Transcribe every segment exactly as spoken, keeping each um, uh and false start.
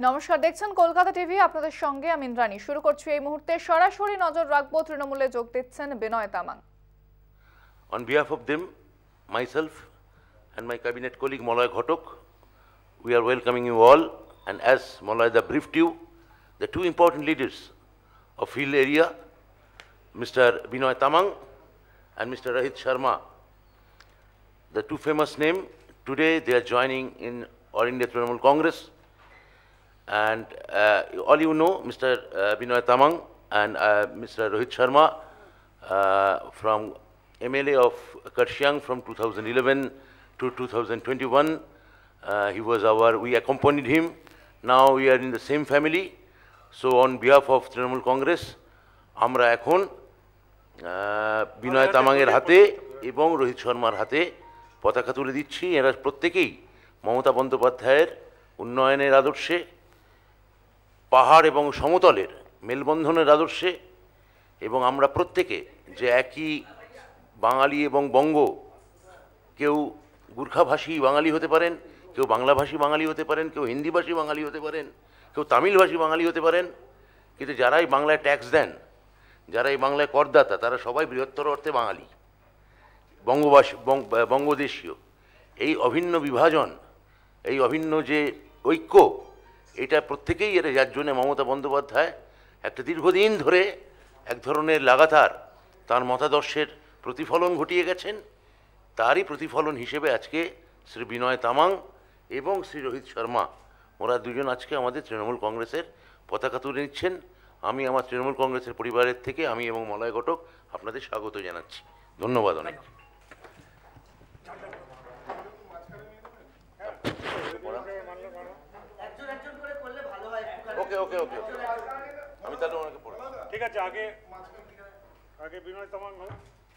নমস্কার, দেখছেন কলকাতা টিভি। আপনাদের সঙ্গে আমি ইন্দ্রাণী। শুরু করছি এই মুহূর্তে সরাসরি নজর রাখবো তৃণমূলে যোগ দিচ্ছেন বিনয় Tamang. On behalf of them, myself and my cabinet colleague Maloy Ghotok, we are welcoming you all, and as Maloy briefed you, the two important leaders of hill area, Mister Binoy Tamang and Mister Rohit Sharma, the two famous names, today they are joining in All India Trinamool Congress. And uh, all you know, Mister Uh, Binoy Tamang and uh, Mister Rohit Sharma uh, from M L A of Karshiang from two thousand eleven to two thousand twenty-one. Uh, he was our, we accompanied him. Now we are in the same family. So on behalf of Trinamool Congress, আমরা এখন বিনয় তামাংয়ের হাতে এবং রোহিত শর্মার হাতে পতাকা তুলে দিচ্ছি। এরা প্রত্যেকেই মমতা বন্দ্যোপাধ্যায়ের উন্নয়নের আদর্শে, পাহাড় এবং সমতলের মেলবন্ধনের আদর্শে, এবং আমরা প্রত্যেকে যে একই বাঙালি এবং বঙ্গ, কেউ গুর্খাভাষী বাঙালি হতে পারেন, কেউ বাংলাভাষী বাঙালি হতে পারেন, কেউ হিন্দিভাষী বাঙালি হতে পারেন, কেউ তামিলভাষী বাঙালি হতে পারেন, কিন্তু যারাই বাংলায় ট্যাক্স দেন, যারা এই বাংলায় করদাতা, তারা সবাই বৃহত্তর অর্থে বাঙালি, বঙ্গবাসী, বঙ্গদেশীয়। এই অভিন্ন বিভাজন, এই অভিন্ন যে ঐক্য, এটা প্রত্যেকেই এর যার জন্য মমতা বন্দ্যোপাধ্যায় একটা দীর্ঘদিন ধরে এক ধরনের লাগাতার তার মতাদর্শের প্রতিফলন ঘটিয়ে গেছেন। তারই প্রতিফলন হিসেবে আজকে শ্রী বিনয় তামাং এবং শ্রী রোহিত শর্মা, ওরা দুজন আজকে আমাদের তৃণমূল কংগ্রেসের পতাকা তুলে নিচ্ছেন। আমি আমার তৃণমূল কংগ্রেসের পরিবারের থেকে আমি এবং মলয় ঘটক আপনাদের স্বাগত জানাচ্ছি। ধন্যবাদ অনেক। ওকে ওকে ওকে আমি তাহলে ওনাকে পড়ে ঠিক আছে। আগে আগে বিনয় তামাং হোক।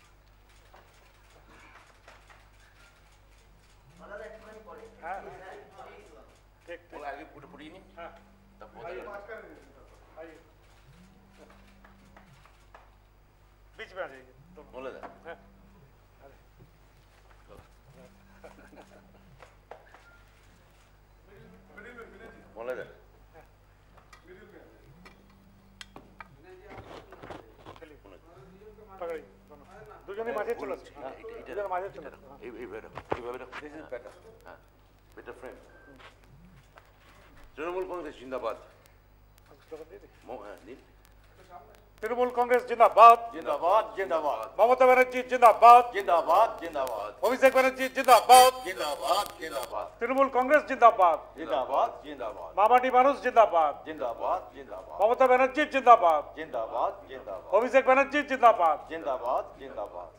হ্যাঁ ঠিক ঠিক আগে পুরো পড়িয়ে নি। হ্যাঁ बीच में आ जाइए तो बोले था हाँ बोले था पकड़ी দুজনে মাঝে চলে আসছে। হ্যাঁ এটা দুজনে মাঝে চলে এই এই বেটা এইভাবে রাখো। This is better. হ্যাঁ বেটার ফ্রেন্ড। তৃণমূল কংগ্রেস জিন্দাবাদ। হ্যাঁ দিন। তৃণমূল কংগ্রেস জিন্দাবাদ জিন্দাবাদ জিন্দাবাদ। মমতা ব্যানার্জি জিন্দাবাদ জিন্দাবাদ জিন্দাবাদ। অভিষেক ব্যানার্জি জিন্দাবাদ জিন্দাবাদ জিন্দাবাদ। তৃণমূল কংগ্রেস জিন্দাবাদ জিন্দাবাদ জিন্দাবাদ। মামাটি মানুষ জিন্দাবাদ জিন্দাবাদ জিন্দাবাদ। মমতা ব্যানার্জি জিন্দাবাদ জিন্দাবাদ জিন্দাবাদ। অভিষেক ব্যানার্জি জিন্দাবাদ জিন্দাবাদ জিন্দাবাদ।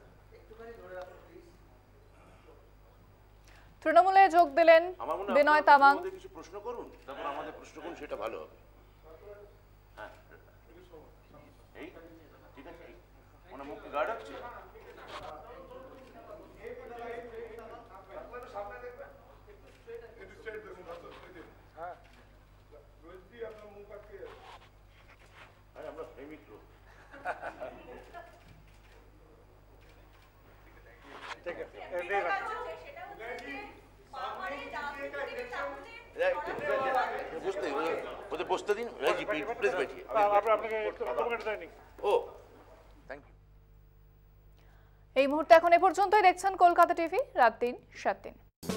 তৃণমূলে যোগ দিলেন বিনয় তামাং। কিছু প্রশ্ন করুন, তারপর আমাদের প্রশ্ন করুন, সেটা ভালো হবে। হ্যাঁ এই ঠিক আছে। ওনার মুখে গার্ড আছে। আমরা প্রেমিক লোক। ঠিক আছে। বুঝতে ওদের বসতে দিন। প্লিজ बैठिए। আপনাকে ও থ্যাংক ইউ। এই মুহূর্তে এখন এ পর্যন্তই। দেখছেন কলকাতা টিভি, রাত তিন সাত দিন।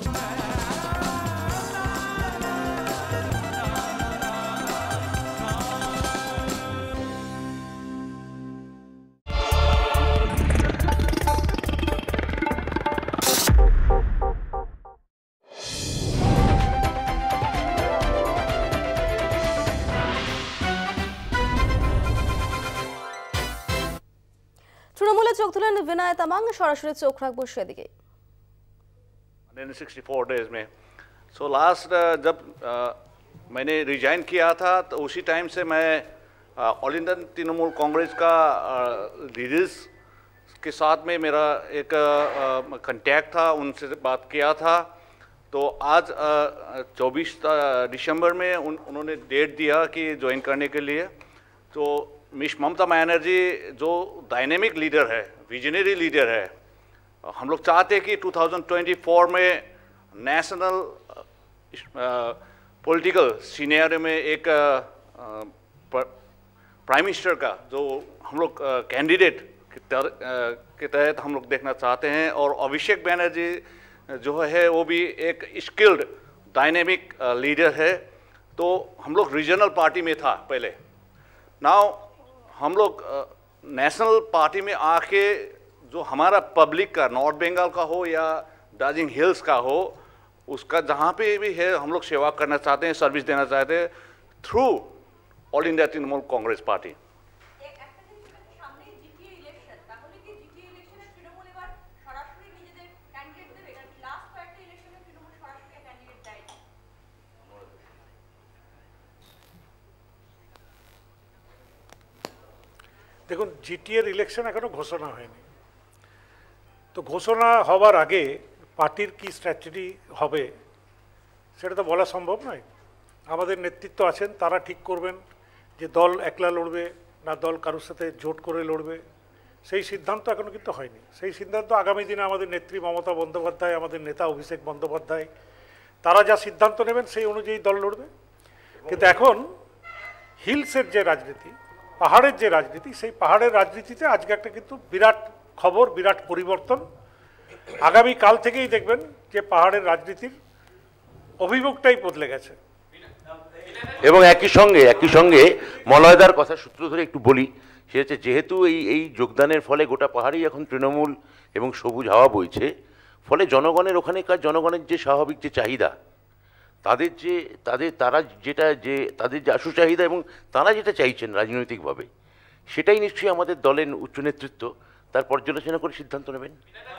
তৃণমূলে যোগ দিলেন বিনয় তামাং। সরাসরি চোখ রাখবো সেদিকে। one hundred sixty-four डेज में सो लास्ट जब uh, मैंने रिजाइन किया था तो उसी टाइम से मैं ऑल इंडियन तृणमूल कांग्रेस का लीडर्स uh, के साथ में मेरा एक कांटेक्ट uh, था, उनसे बात किया था। तो आज चौबीस uh, दिसंबर में उन, उन्होंने डेट दिया कि ज्वाइन करने के लिए। तो मिस ममता बनर्जी जो डायनेमिक लीडर है, विजनरी लीडर है, हम लोग चाहते हैं कि दो हज़ार चौबीस में नेशनल पॉलिटिकल सीनियर में एक प्राइम मिनिस्टर का जो हम लोग कैंडिडेट के तहत हम लोग देखना चाहते हैं, और अभिषेक बैनर्जी जो है वो भी एक स्किल्ड डायनेमिक लीडर है। तो हम लोग रीजनल पार्टी में था पहले, नाउ हम लोग नेशनल पार्टी में आके जो हमारा पब्लिक का नॉर्थ बंगाल का हो या दार्जिलिंग हिल्स का हो, उसका जहाँ पे भी है हम लोग सेवा करना चाहते हैं, सर्विस देना चाहते हैं through all India Trinamool Congress party. দেখুন, জিটিএর ইলেকশন এখনো ঘোষণা হয়নি, তো ঘোষণা হওয়ার আগে পার্টির কি স্ট্র্যাটেজি হবে সেটা তো বলা সম্ভব নয়। আমাদের নেতৃত্ব আছেন, তারা ঠিক করবেন যে দল একলা লড়বে না দল কারোর সাথে জোট করে লড়বে, সেই সিদ্ধান্ত এখনো কিন্তু হয়নি। সেই সিদ্ধান্ত আগামী দিনে আমাদের নেত্রী মমতা বন্দ্যোপাধ্যায়, আমাদের নেতা অভিষেক বন্দ্যোপাধ্যায়, তারা যা সিদ্ধান্ত নেবেন সেই অনুযায়ী দল লড়বে। কিন্তু এখন হিলসের যে রাজনীতি, পাহাড়ের যে রাজনীতি, সেই পাহাড়ের রাজনীতিতে আজকে একটা কিন্তু বিরাট খবর, বিরাট পরিবর্তন। আগামী কাল থেকেই দেখবেন যে পাহাড়ের রাজনীতির অভিমুখটাই বদলে গেছে। এবং একই সঙ্গে একই সঙ্গে মলয়দার কথা সূত্র ধরে একটু বলি, সে হচ্ছে যেহেতু এই এই যোগদানের ফলে গোটা পাহাড়েই এখন তৃণমূল এবং সবুজ হাওয়া বইছে, ফলে জনগণের ওখানেকার জনগণের যে স্বাভাবিক যে চাহিদা, তাদের যে তাদের তারা যেটা যে তাদের যে আশু চাহিদা এবং তারা যেটা চাইছেন রাজনৈতিকভাবে, সেটাই নিশ্চয়ই আমাদের দলের উচ্চ নেতৃত্ব তার পর্যালোচনা করে সিদ্ধান্ত নেবেন।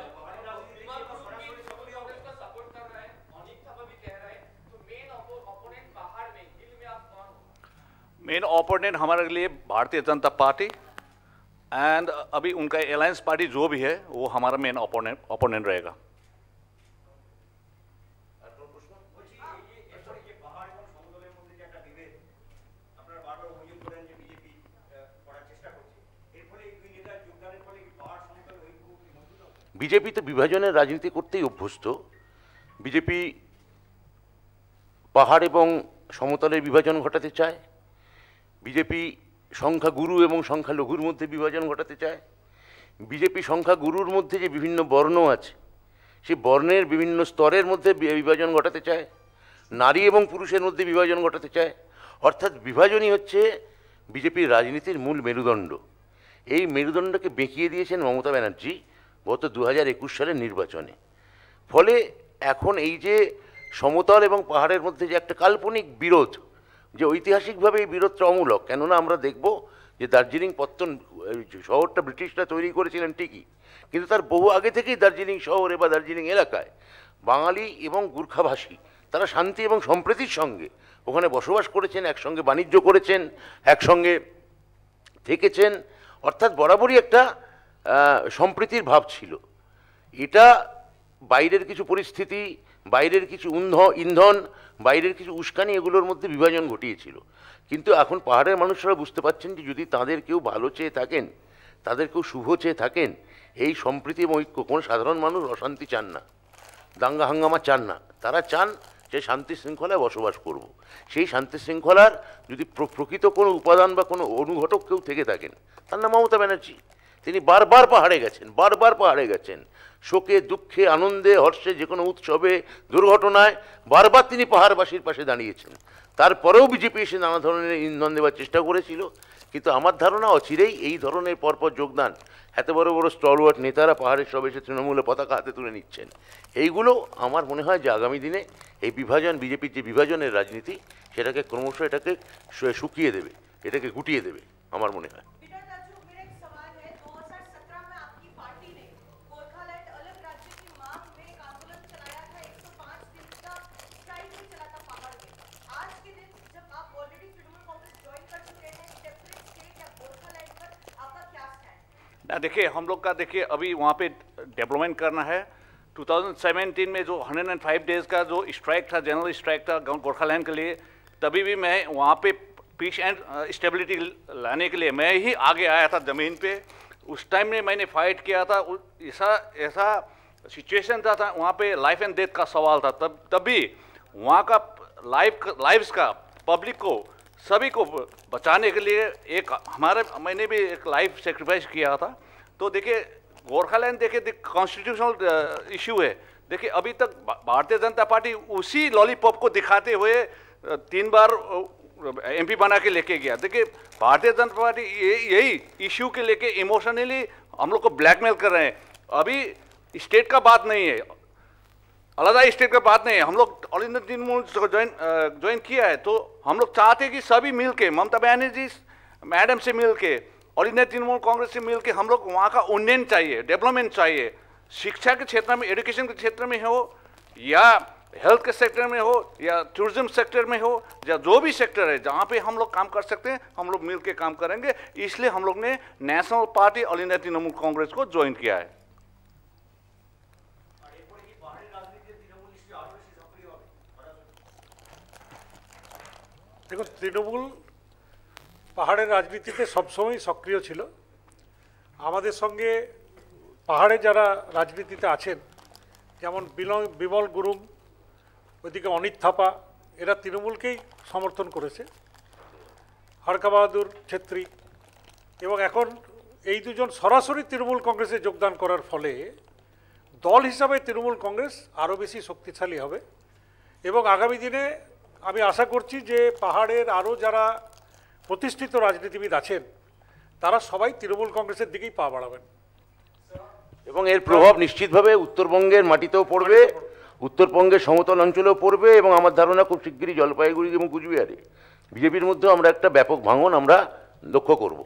मेन ओपोनेंट हमारे लिए भारतीय जनता पार्टी एंड अभी उनका अलायंस पार्टी जो भी है वो हमारा मेन ओपोनेंट ओपोनेंट रहेगा। বিজেপি তো বিভাজনের রাজনীতি করতেই অভ্যস্ত। বিজেপি পাহাড় এবং সমতলের বিভাজন ঘটাতে চায়, বিজেপি সংখ্যাগুরু এবং সংখ্যালঘুর মধ্যে বিভাজন ঘটাতে চায়, বিজেপি সংখ্যাগুরুর মধ্যে যে বিভিন্ন বর্ণ আছে সেই বর্ণের বিভিন্ন স্তরের মধ্যে বিভাজন ঘটাতে চায়, নারী এবং পুরুষের মধ্যে বিভাজন ঘটাতে চায়। অর্থাৎ বিভাজনই হচ্ছে বিজেপির রাজনীতির মূল মেরুদণ্ড। এই মেরুদণ্ডকে বেঁকিয়ে দিয়েছেন মমতা ব্যানার্জি গত দু হাজার একুশ সালের নির্বাচনে। ফলে এখন এই যে সমতল এবং পাহাড়ের মধ্যে যে একটা কাল্পনিক বিরোধ, যে ঐতিহাসিকভাবে এই বিরোধটা অমূলক, কেননা আমরা দেখব যে দার্জিলিং পত্তন শহরটা ব্রিটিশরা তৈরি করেছিলেন ঠিকই, কিন্তু তার বহু আগে থেকেই দার্জিলিং শহরে বা দার্জিলিং এলাকায় বাঙালি এবং গুর্খাভাষী তারা শান্তি এবং সম্প্রীতির সঙ্গে ওখানে বসবাস করেছেন, একসঙ্গে বাণিজ্য করেছেন, একসঙ্গে থেকেছেন। অর্থাৎ বরাবরই একটা সম্প্রীতির ভাব ছিল। এটা বাইরের কিছু পরিস্থিতি, বাইরের কিছু ইন্ধন, বাইরের কিছু উস্কানি এগুলোর মধ্যে বিভাজন ঘটিয়েছিল। কিন্তু এখন পাহাড়ের মানুষরা বুঝতে পারছেন যে যদি তাদের কেউ ভালো চেয়ে থাকেন, তাদের কেউ শুভ চেয়ে থাকেন, এই সম্প্রীতি এবং ঐক্য, কোনো সাধারণ মানুষ অশান্তি চান না, দাঙ্গা হাঙ্গামা চান না, তারা চান যে শান্তি শৃঙ্খলায় বসবাস করব। সেই শান্তি শৃঙ্খলার যদি প্রকৃত কোনো উপাদান বা কোনো অনুঘটক কেউ থেকে থাকেন, তার নাম মমতা ব্যানার্জি। তিনি বারবার পাহাড়ে গেছেন, বারবার পাহাড়ে গেছেন, শোকে দুঃখে আনন্দে হর্ষে যে কোনো উৎসবে দুর্ঘটনায় বারবার তিনি পাহাড়বাসীর পাশে দাঁড়িয়েছেন। তারপরেও বিজেপি এসে নানা ধরনের ইন্ধন দেওয়ার চেষ্টা করেছিল। কিন্তু আমার ধারণা অচিরেই এই ধরনের পরপর যোগদান, এত বড় বড় স্টলওয়ার্ড নেতারা পাহাড়ের সব এসে তৃণমূলের পতাকা হাতে তুলে নিচ্ছেন, এইগুলো আমার মনে হয় যে আগামী দিনে এই বিভাজন, বিজেপির যে বিভাজনের রাজনীতি, সেটাকে ক্রমশ এটাকে শুকিয়ে দেবে, এটাকে গুটিয়ে দেবে আমার মনে হয়। ना देखिए, हम लोग का देखिए अभी वहाँ पे डेवलपमेंट करना है। दो हज़ार सत्रह में जो एक सौ पाँच डेज का जो स्ट्राइक था, जनरल स्ट्राइक था गोरखालैंड के लिए, तभी भी मैं वहाँ पे पीस एंड स्टेबिलिटी लाने के लिए मैं ही आगे आया था ज़मीन पे। उस टाइम में मैंने फाइट किया था। ऐसा ऐसा सिचुएशन था, था वहाँ पे लाइफ एंड डेथ का सवाल था। तब तभी वहाँ का लाइफ लाइव्स का, पब्लिक को, सभी को बचाने के लिए एक हमारे मैंने भी एक लाइफ सेक्रीफाइस किया था। तो देखिए गोरखालैंड देखिए कॉन्स्टिट्यूशनल इशू है। देखिए अभी तक भारतीय जनता पार्टी उसी लॉलीपॉप को दिखाते हुए तीन बार एमपी बना के लेके गया। देखिए भारतीय जनता पार्टी यही इशू के लेके इमोशनली हम लोग को ब्लैकमेल कर रहे हैं। अभी स्टेट का बात नहीं है, अलग स्टेट का बात नहीं है। हम लोग all India Trinamool join join किया है, तो हम लोग चाहते हैं कि सभी मिलके ममता बनर्जी मैडम से मिलके ऑल इंडिया तृणमूल कांग्रेस से मिलके हम लोग वहाँ का उन्नयन चाहिए, डेवलपमेंट चाहिए। शिक्षा के क्षेत्र में, एजुकेशन के क्षेत्र में हो या हेल्थ के सेक्टर में हो या टूरिज्म सेक्टर में हो या जो भी सेक्टर है जहाँ पे हम लोग काम कर सकते हैं हम लोग मिलके काम करेंगे। इसलिए हम लोग ने national party all India Trinamool Congress को ज्वाइन किया है। দেখুন তৃণমূল পাহাড়ের রাজনীতিতে সবসময় সক্রিয় ছিল। আমাদের সঙ্গে পাহাড়ে যারা রাজনীতিতে আছেন যেমন বিমল গুরুং, ওইদিকে অনিত থাপা, এরা তৃণমূলকেই সমর্থন করেছে। হারকা বাহাদুর ছেত্রী এবং এখন এই দুজন সরাসরি তৃণমূল কংগ্রেসে যোগদান করার ফলে দল হিসাবে তৃণমূল কংগ্রেস আরও বেশি শক্তিশালী হবে এবং আগামী দিনে আমি আশা করছি যে পাহাড়ের আরও যারা প্রতিষ্ঠিত রাজনীতিবিদ আছেন তারা সবাই তৃণমূল কংগ্রেসের দিকেই পা বাড়াবেন এবং এর প্রভাব নিশ্চিতভাবে উত্তরবঙ্গের মাটিতেও পড়বে, উত্তরবঙ্গের সমতল অঞ্চলেও পড়বে এবং আমার ধারণা খুব শিগগিরই জলপাইগুড়ি এবং কুচবিহারে বিজেপির মধ্যেও আমরা একটা ব্যাপক ভাঙন আমরা লক্ষ্য করব।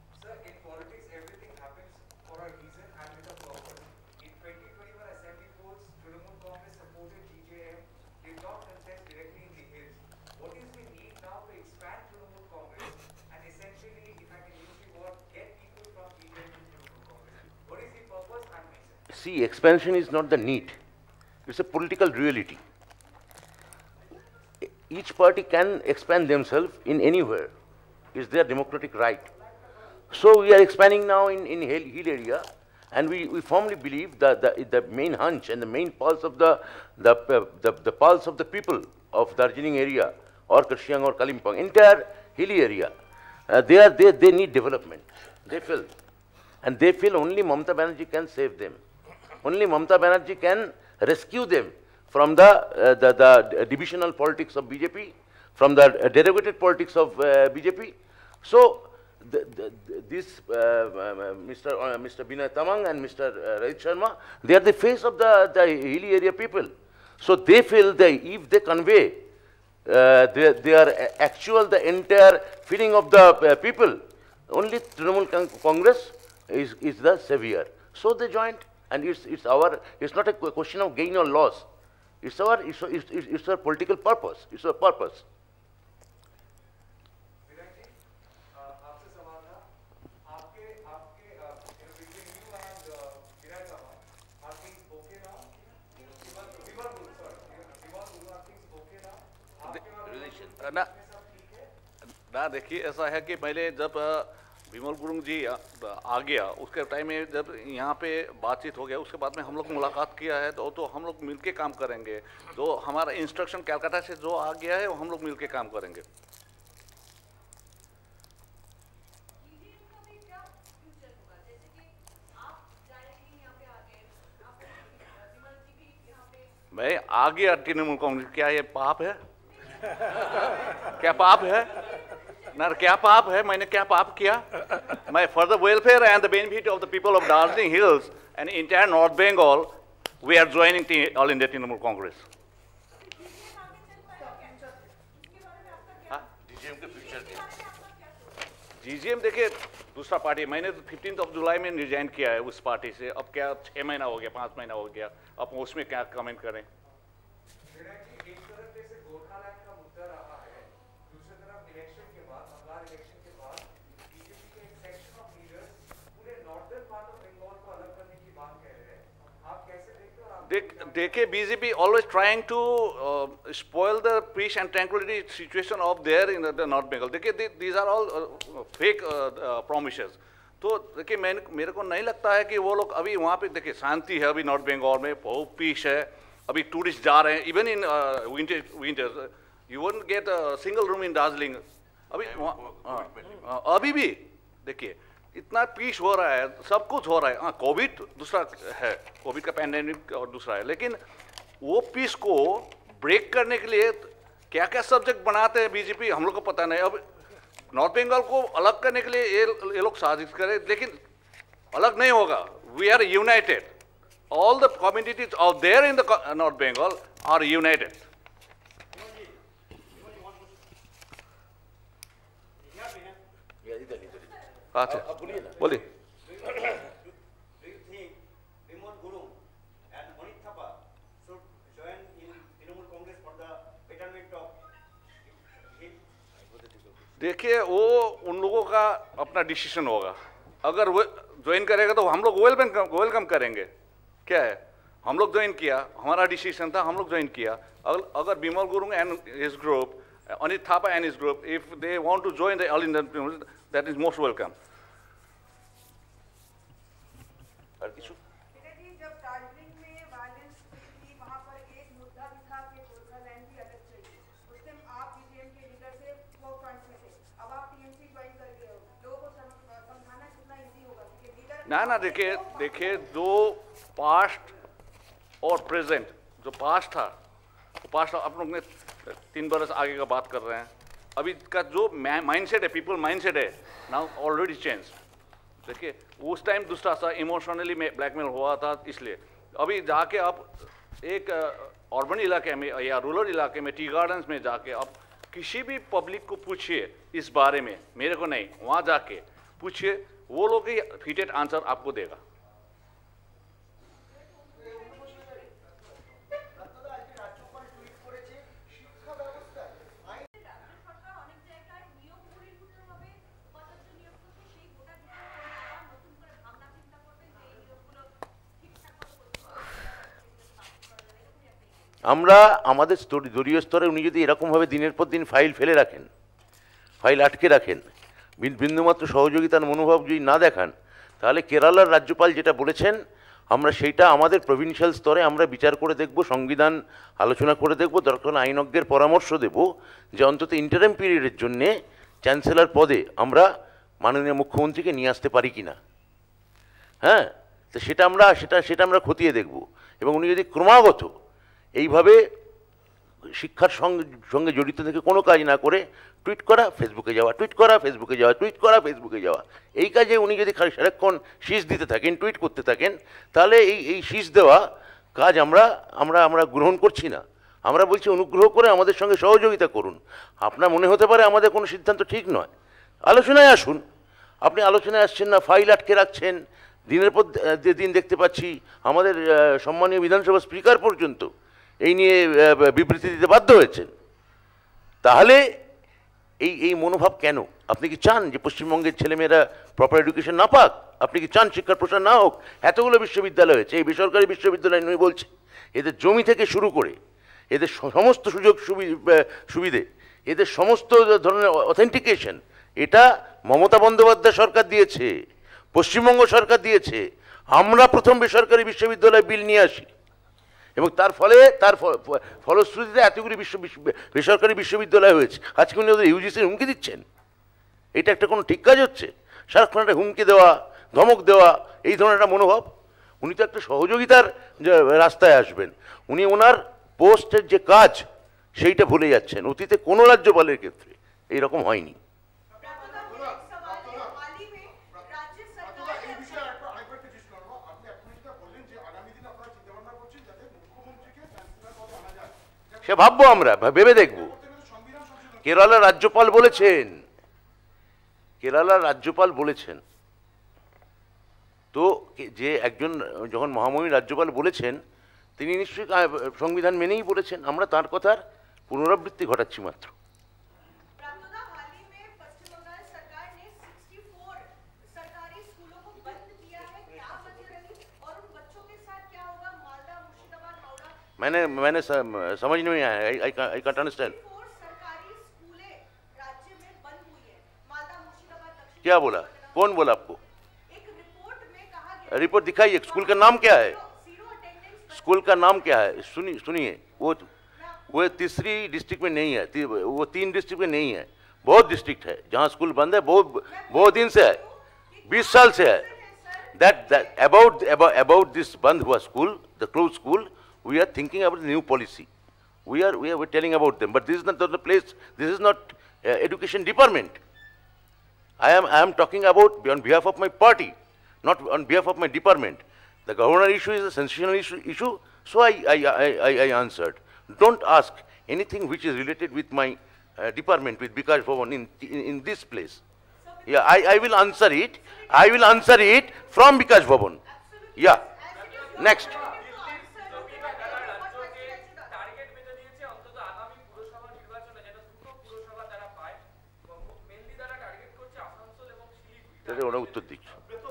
See, expansion is not the need, it's a political reality. Each party can expand themselves in anywhere, it's their democratic right. So we are expanding now in, in hill, hill area, and we, we firmly believe that the, the main hunch and the main pulse of the, the, uh, the, the pulse of the people of Darjeeling area or Karshiang or Kalimpong, entire hilly area, uh, they, are, they, they need development, they feel. And they feel only Mamata Banerjee can save them. Only Mamata Banerjee can rescue them from the, uh, the, the divisional politics of B J P, from the uh, derivative politics of uh, B J P. So, the, the, this uh, uh, Mister Uh, Mister Vinay Tamang and Mister Uh, Rohit Sharma, they are the face of the, the hilly area people. So, they feel that if they convey uh, their, their actual, the entire feeling of the uh, people, only Trinamool Congress is, is the savior. So, they joined. And it's, it's our, it's not a question of gain or loss. It's our, it's, it's, it's our political purpose. It's our purpose. ना ना देखिए ऐसा है कि पहले जब विमल गुरुंग जी आ गया उसके टाइम में जब यहाँ पे बातचीत हो गया उसके बाद में हम लोग मुलाकात किया है तो तो हम लोग मिलके काम करेंगे। तो हमारा इंस्ट्रक्शन कलकत्ता से जो आ गया है वो हम लोग मिलके काम करेंगे। मैं आ गया तृणमूल कांग्रेस, क्या ये पाप है? क्या पाप है ना? क्या पाप है? मैंने क्या पाप किया? मैं for the welfare and the benefit of the people of Darjeeling hills and entire north Bengal we are joining all India Trinamool Congress. GGM देखिए दूसरा पार्टी, मैंने फिफ्टींथ ऑफ जुलाई में रिजाइन किया है उस पार्टी से। अब क्या छह महीना हो गया, पांच महीना हो गया, अब उसमें क्या कमेंट करें? देखिए BJP always trying to uh, spoil the peace and tranquility situation of there in the, the North Bengal. देखिए these are all uh, fake uh, uh, promises. तो देखिए मैंने मेरे को नहीं लगता है कि वो लोग अभी वहाँ पे देखिए शांति है, अभी नॉर्थ बंगाल में बहुत पीस है, अभी टूरिस्ट जा रहे हैं even in winter winter You wouldn't get a single room in Darjeeling. अभी वहाँ- अभी भी देखिए इतना पीस हो रहा है, सब कुछ हो रहा है। हाँ, कोविड दूसरा है, कोविड का पैंडेमिक और दूसरा है, लेकिन वो पीस को ब्रेक करने के लिए क्या क्या सब्जेक्ट बनाते हैं बीजेपी, हम लोग को पता नहीं। अब नॉर्थ बंगाल को अलग करने के लिए ये ये लोग साजिश करें, लेकिन अलग नहीं होगा। We are united, all the communities out there in the north Bengal are united. अच्छा बोलिए। देखिए वो उन लोगों का अपना डिसीजन होगा। अगर वो ज्वाइन करेगा तो हम लोग वेलकम वेलकम करेंगे। क्या है, हम लोग ज्वाइन किया, हमारा डिसीजन था, हम लोग ज्वाइन किया। अगर अगर Bimal Gurung and his group, Anit Thapa and his group, if they want to join the all Indian, that is most welcome. और কিছু जब दार्जिलिंग में वायलेंस थी, वहां पर एक मुद्दा भी था कि गोरखालैंड भी अलग चाहिए। उस टाइम आप बीजेएम के लीडर से वो फ्रंट में थे, अब आप टीएमसी ज्वाइन कर गए हो, लोगों को समझाना कितना इजी होगा कि लीडर ना ना देखिए देखिए जो पास्ट और प्रेजेंट, जो पास्ट था तो पास्ट आप लोग ने तीन बरस आगे का बात कर रहे हैं। अभी का जो माइंडसेट है, पीपल माइंडसेट है, नाउ ऑलरेडी चेंज। देखिए उस टाइम दूसरा सा इमोशनली में ब्लैकमेल हुआ था, इसलिए अभी जाके आप एक अर्बन इलाके में या रूरल इलाके में, टी गार्डन्स में जाके आप किसी भी पब्लिक को पूछिए इस बारे में, मेरे को नहीं, वहाँ जाके पूछिए, वो लोग ही फिटेड आंसर आपको देगा। আমরা আমাদের স্তর- দলীয় স্তরে উনি যদি এরকমভাবে দিনের পর দিন ফাইল ফেলে রাখেন, ফাইল আটকে রাখেন, বিন- বিন্দুমাত্র সহযোগিতার মনোভাব যদি না দেখান, তাহলে কেরালার রাজ্যপাল যেটা বলেছেন আমরা সেইটা আমাদের প্রভিন্সিয়াল স্তরে আমরা বিচার করে দেখব, সংবিধান আলোচনা করে দেখব, দরকার হলে আইনজ্ঞের পরামর্শ দেব যে অন্তত ইন্টারিম পিরিয়ডের জন্যে চ্যান্সেলর পদে আমরা মাননীয় মুখ্যমন্ত্রীকে নিয়ে আসতে পারি কি না। হ্যাঁ, তো সেটা আমরা সেটা সেটা আমরা খতিয়ে দেখব। এবং উনি যদি ক্রমাগত এইভাবে শিক্ষার সঙ্গে সঙ্গে জড়িত থেকে কোনো কাজ না করে টুইট করা, ফেসবুকে যাওয়া, টুইট করা, ফেসবুকে যাওয়া, টুইট করা, ফেসবুকে যাওয়া, এই কাজে উনি যদি সারাক্ষণ শীষ দিতে থাকেন, টুইট করতে থাকেন, তাহলে এই এই শীষ দেওয়া কাজ আমরা আমরা আমরা গ্রহণ করছি না। আমরা বলছি অনুগ্রহ করে আমাদের সঙ্গে সহযোগিতা করুন। আপনার মনে হতে পারে আমাদের কোনো সিদ্ধান্ত ঠিক নয়, আলোচনায় আসুন। আপনি আলোচনায় আসছেন না, ফাইল আটকে রাখছেন। দিনের পর দিন দেখতে পাচ্ছি আমাদের সম্মানীয় বিধানসভা স্পিকার পর্যন্ত এই নিয়ে বিবৃতি দিতে বাধ্য হয়েছেন। তাহলে এই এই মনোভাব কেন? আপনি কি চান যে পশ্চিমবঙ্গের ছেলেমেয়েরা প্রপার এডুকেশন না পাক? আপনি কি চান শিক্ষার প্রসার না হোক? এতগুলো বিশ্ববিদ্যালয় হয়েছে, এই বেসরকারি বিশ্ববিদ্যালয় নয় বলছে, এদের জমি থেকে শুরু করে এদের সমস্ত সুযোগ সুবিধে, এদের সমস্ত ধরনের অথেন্টিকেশন, এটা মমতা বন্দ্যোপাধ্যায় সরকার দিয়েছে, পশ্চিমবঙ্গ সরকার দিয়েছে। আমরা প্রথম বেসরকারি বিশ্ববিদ্যালয় বিল নিয়ে আসি এবং তার ফলে তার ফলশ্রুতিতে এতগুলি বিশ্ব বেসরকারি বিশ্ববিদ্যালয় হয়েছে। আজকে উনি ওদের ইউজিসির হুমকি দিচ্ছেন, এটা একটা কোনো ঠিক কাজ হচ্ছে? সারাক্ষণ একটা হুমকি দেওয়া, ধমক দেওয়া, এই ধরনের একটা মনোভাব। উনি তো একটা সহযোগিতার রাস্তায় আসবেন। উনি ওনার পোস্টের যে কাজ সেইটা ভুলে যাচ্ছেন। অতীতে কোনো রাজ্যপালের ক্ষেত্রে এইরকম হয়নি। সে ভাববো, আমরা ভেবে দেখব। কেরালার রাজ্যপাল বলেছেন, কেরালার রাজ্যপাল বলেছেন তো যে একজন যখন মহামহিম রাজ্যপাল বলেছেন তিনি নিশ্চয়ই সংবিধান মেনেই বলেছেন। আমরা তার কথার পুনরাবৃত্তি ঘটাচ্ছি মাত্র। मैंने मैंने समझ नहीं आया, आई आई कांट अंडरस्टैंड। क्या बोला? कौन बोला आपको? रिपोर्ट दिखाइए। स्कूल का नाम क्या है? स्कूल का नाम क्या है? सुनिए सुनिए वो वो तीसरी डिस्ट्रिक्ट में नहीं है, ती, वो तीन डिस्ट्रिक्ट में नहीं है, बहुत डिस्ट्रिक्ट है जहाँ स्कूल बंद है, बहुत बहुत दिन से है, बीस साल से है. That that about about this बंद हुआ school, the close school, we are thinking about new policy. We are we are telling about them, but this is not the place. This is not uh, education department. I am I am talking about on behalf of my party, not on behalf of my department. The governor issue is a sensational issue, issue so I I, I I I answered. Don't ask anything which is related with my uh, department, with Bikash Bhavan in, in in this place. Yeah, I I will answer it. I will answer it from Bikash Bhavan. Yeah. Next. ওরা উত্তর দিচ্ছে.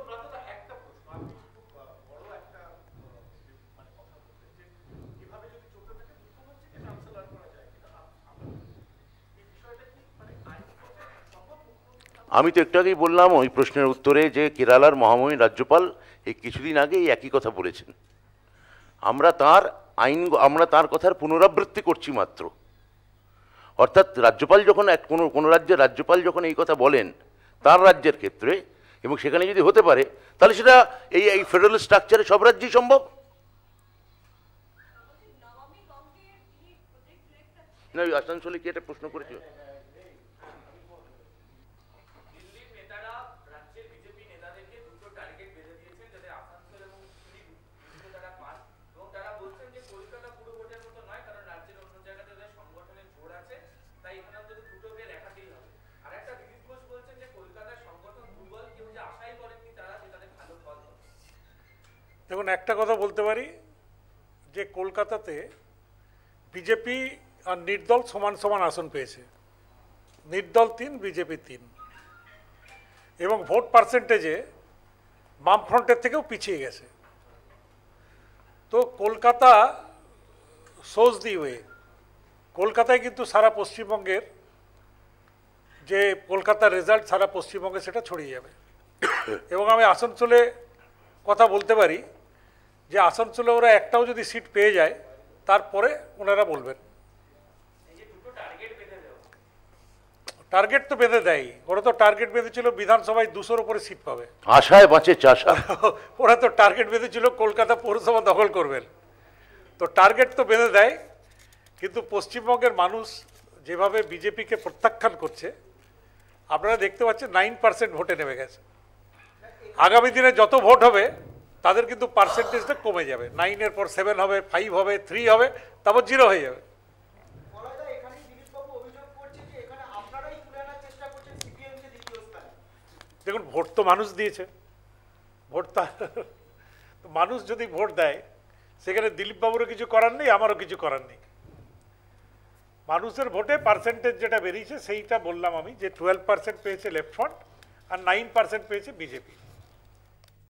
আমি তো একটু আগেই বললাম ওই প্রশ্নের উত্তরে যে কেরালার মহামহিম রাজ্যপাল এই কিছুদিন আগে এই একই কথা বলেছেন. আমরা তার আইন আমরা তার কথার পুনরাবৃত্তি করছি মাত্র. অর্থাৎ রাজ্যপাল যখন এক কোনো কোনো রাজ্যের রাজ্যপাল যখন এই কথা বলেন তার রাজ্যের ক্ষেত্রে, এবং সেখানে যদি হতে পারে তাহলে সেটা এই এই ফেডারেল স্ট্রাকচারে সব রাজ্যেই সম্ভব. না, আসানসোলে কি একটা প্রশ্ন করেছিল? দেখুন, একটা কথা বলতে পারি যে কলকাতাতে বিজেপি আর নির্দল সমান সমান আসন পেয়েছে. নির্দল তিন, বিজেপি তিন, এবং ভোট পার্সেন্টেজে বামফ্রন্টের থেকেও পিছিয়ে গেছে. তো কলকাতা সোজ দি ওয়ে. কলকাতায় কিন্তু সারা পশ্চিমবঙ্গের যে কলকাতার রেজাল্ট সারা পশ্চিমবঙ্গে সেটা ছড়িয়ে যাবে. এবং আমি আসানসোলে কথা বলতে পারি যে আসানসোলে ওরা একটাও যদি সিট পেয়ে যায় তারপরে ওনারা বলবেন. টার্গেট তো বেঁধে দেয়, ওরা তো টার্গেট বেঁধেছিল বিধানসভায় দুশোর উপরে সিট পাবে, আশায় বাঁচে চাষা. ওরা তো টার্গেট বেঁধেছিল কলকাতা পৌরসভা দখল করবেন. তো টার্গেট তো বেঁধে দেয়, কিন্তু পশ্চিমবঙ্গের মানুষ যেভাবে বিজেপিকে প্রত্যাখ্যান করছে আপনারা দেখতে পাচ্ছেন নাইন পার্সেন্ট ভোটে নেমে গেছে. আগামী দিনে যত ভোট হবে তাদের কিন্তু পার্সেন্টেজটা কমে যাবে. নাইনের পর সেভেন হবে, ফাইভ হবে, থ্রি হবে, তারপর জিরো হয়ে যাবে. দেখুন, ভোট তো মানুষ দিয়েছে, ভোট তার মানুষ যদি ভোট দেয় সেখানে দিলীপ বাবুরও কিছু করার নেই, আমারও কিছু করার নেই. মানুষের ভোটে পার্সেন্টেজ যেটা বেরিয়েছে সেইটা বললাম আমি, যে টুয়েলভ পার্সেন্ট পেয়েছে লেফট ফ্রন্ট আর নাইন পার্সেন্ট পেয়েছে বিজেপি.